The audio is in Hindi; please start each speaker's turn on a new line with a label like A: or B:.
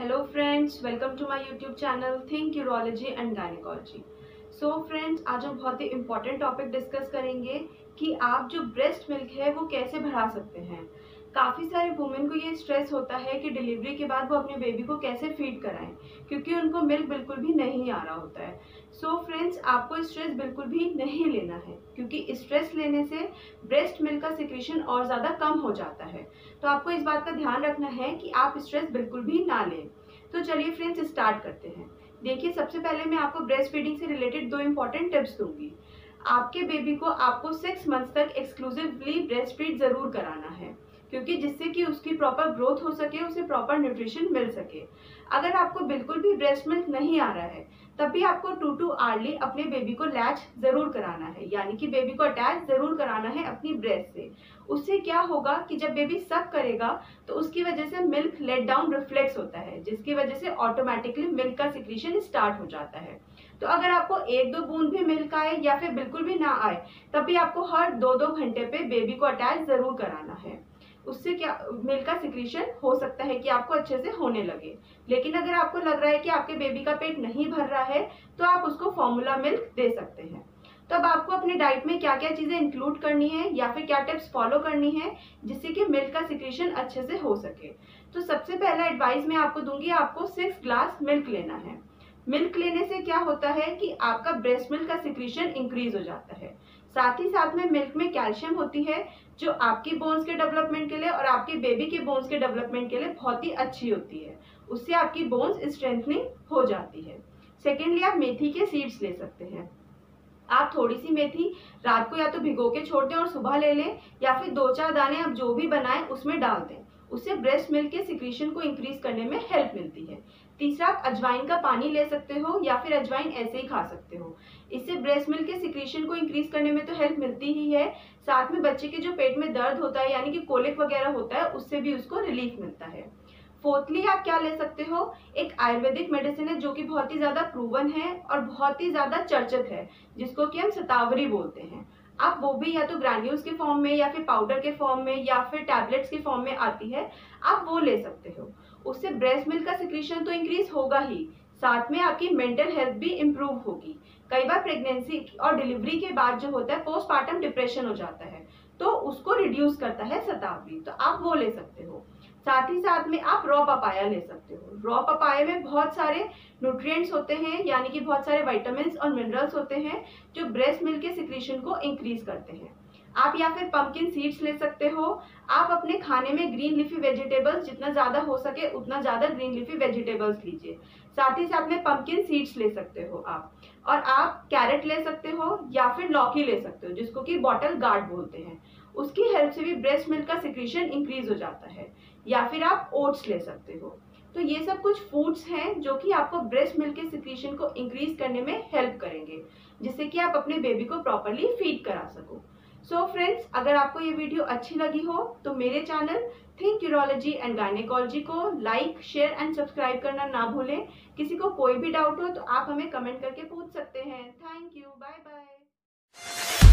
A: Hello friends, welcome to my YouTube channel think urology and gynaecology. So friends, आज हम बहुत ही इम्पोर्टेंट टॉपिक डिस्कस करेंगे कि आप जो ब्रेस्ट मिल्क है वो कैसे बढ़ा सकते हैं। काफ़ी सारे वुमेन को ये स्ट्रेस होता है कि डिलीवरी के बाद वो अपने बेबी को कैसे फीड कराएं, क्योंकि उनको मिल्क बिल्कुल भी नहीं आ रहा होता है। सो फ्रेंड्स, आपको स्ट्रेस बिल्कुल भी नहीं लेना है, क्योंकि स्ट्रेस लेने से ब्रेस्ट मिल्क का सिक्रीशन और ज़्यादा कम हो जाता है। तो आपको इस बात का ध्यान रखना है कि आप स्ट्रेस बिल्कुल भी ना लें। तो चलिए फ्रेंड्स, स्टार्ट करते हैं। देखिए, सबसे पहले मैं आपको ब्रेस्ट फीडिंग से रिलेटेड 2 इंपॉर्टेंट टिप्स दूंगी। आपके बेबी को आपको 6 मंथ्स तक एक्सक्लूसिवली ब्रेस्ट फीड जरूर कराना है, क्योंकि जिससे कि उसकी प्रॉपर ग्रोथ हो सके, उसे प्रॉपर न्यूट्रिशन मिल सके। अगर आपको बिल्कुल भी ब्रेस्ट मिल्क नहीं आ रहा है, तब भी आपको 2 to hourly अपने बेबी को लैच जरूर कराना है, यानी कि बेबी को अटैच जरूर कराना है अपनी ब्रेस्ट से। उससे क्या होगा कि जब बेबी सक करेगा तो उसकी वजह से मिल्क लेट डाउन रिफ्लेक्स होता है, जिसकी वजह से ऑटोमेटिकली मिल्क का सिक्रीशन स्टार्ट हो जाता है। तो अगर आपको 1-2 बूंद भी मिल्क आए या फिर बिल्कुल भी ना आए, तब भी आपको हर 2-2 घंटे पे बेबी को अटैच जरूर कराना है। उससे क्या मिल्क का सिक्रीशन हो सकता है कि आपको अच्छे से होने लगे। लेकिन अगर आपको लग रहा है कि आपके बेबी का पेट नहीं भर रहा है, तो आप उसको फॉर्मूला मिल्क दे सकते हैं। तो अब आपको अपनी डाइट में क्या क्या चीजें इंक्लूड करनी है या फिर क्या टिप्स फॉलो करनी है जिससे कि मिल्क का सिक्रीशन अच्छे से हो सके। तो सबसे पहला एडवाइस मैं आपको दूंगी, आपको 6 ग्लास मिल्क लेना है। मिल्क लेने से क्या होता है कि आपका ब्रेस्ट मिल्क का सिक्रीशन इंक्रीज हो जाता है। साथ ही साथ में मिल्क में कैल्शियम होती है, जो आपकी बोन्स के डेवलपमेंट के लिए और आपके बेबी के बोन्स के डेवलपमेंट के लिए बहुत ही अच्छी होती है। उससे आपकी बोन्स स्ट्रेंथनिंग हो जाती है। सेकेंडली, आप मेथी के सीड्स ले सकते हैं। आप थोड़ी सी मेथी रात को या तो भिगो के छोड़ दें और सुबह ले लें, या फिर 2-4 दाने आप जो भी बनाएं उसमें डाल दें। उससे ब्रेस्ट मिल्क के सिक्रीशन को इंक्रीज करने में हेल्प मिलती है। तीसरा, आप अजवाइन का पानी ले सकते हो या फिर अजवाइन ऐसे ही खा सकते हो। इससे ब्रेस्ट मिल्क के सिक्रीशन को इंक्रीज करने में तो हेल्प मिलती ही है, साथ में बच्चे के जो पेट में दर्द होता है यानी कि कोलिक वगैरह होता है, उससे भी उसको रिलीफ मिलता है। फोर्थली, आप क्या ले सकते हो, एक आयुर्वेदिक मेडिसिन है जो कि बहुत ही ज्यादा प्रूवन है और बहुत ही ज्यादा चर्चित है, जिसको कि हम शतावरी बोलते हैं। आप वो भी या तो ग्रैन्यूल्स के फॉर्म में या फिर पाउडर के फॉर्म में या फिर टैबलेट्स के फॉर्म में आती है, आप वो ले सकते हो। उससे ब्रेस्ट मिल्क का सिक्रीशन तो इंक्रीज होगा ही, साथ में आपकी मेंटल हेल्थ भी इम्प्रूव होगी। कई बार प्रेगनेंसी और डिलीवरी के बाद जो होता है पोस्टपार्टम डिप्रेशन हो जाता है, तो उसको रिड्यूस करता है शतावरी, तो आप वो ले सकते हो। साथ ही साथ में आप रॉ पपाया ले सकते हो। रॉ पपाया में बहुत सारे न्यूट्रिएंट्स होते हैं, यानी कि बहुत सारे विटामिन्स और मिनरल्स होते हैं जो ब्रेस्ट मिल्क के सिक्रीशन को इंक्रीज करते हैं। आप या फिर पंपकिन सीड्स ले सकते हो। आप अपने खाने में ग्रीन लीफी वेजिटेबल्स जितना ज्यादा हो सके उतना ज्यादा ग्रीन लीफी वेजिटेबल्स लीजिए। साथ ही साथ में पंपकिन सीड्स ले सकते हो आप। और आप कैरेट ले सकते हो या फिर लौकी ले सकते हो, जिसको कि बॉटल गार्ड बोलते हैं। उसकी हेल्प से भी ब्रेस्ट मिल्क का सिक्रीशन इंक्रीज हो जाता है। या फिर आप ओट्स ले सकते हो। तो ये सब कुछ फूड्स हैं जो कि आपको ब्रेस्ट मिल्क के सिक्रीशन को इंक्रीज करने में हेल्प करेंगे, जिससे कि आप अपने बेबी को प्रॉपरली फीड करा सको। सो फ्रेंड्स, अगर आपको ये वीडियो अच्छी लगी हो तो मेरे channel think urology and gynaecology को लाइक, शेयर एंड सब्सक्राइब करना ना भूलें। किसी को कोई भी डाउट हो तो आप हमें कमेंट करके पूछ सकते हैं। Thank you, bye bye.